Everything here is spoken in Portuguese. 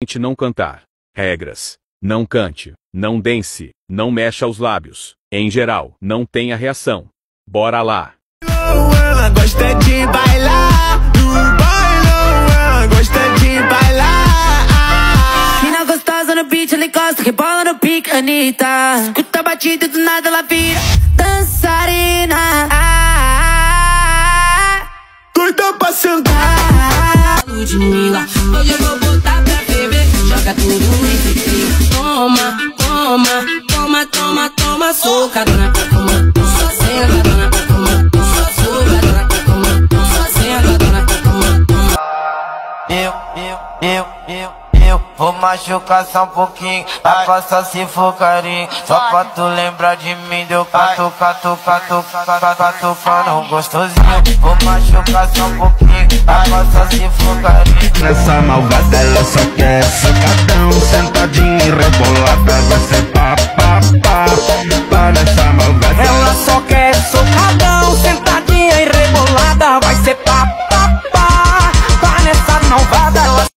não cantar. Regras: não cante, não dance, não mexa os lábios. Em geral, não tenha reação. Bora lá. Ela gosta de bailar no bailão, ela gosta de bailar. Mina gostosa no beat, ela encosta, rebola no pique, Anitta. Escuta a batida e do nada ela vira dançarina. Doida pra sentar. Ludmilla, hoje eu vou botar pra ferver. Joga tudo em cima. Toma, toma, toma, toma, toma. Socadona pra tomar, toma. Sentadona pra tomar, toma. Socadona pra tomar, toma. Sentadona pra tomar, toma. Eu vou machucar só um pouquinho. A costa se for carinho. Só pra tu lembrar de mim. Deu catucando gostosinho. Vou machucar só um pouquinho. A costa se for carinho. Nessa malvada ela só quer sacadão, sentadinha e rebolada.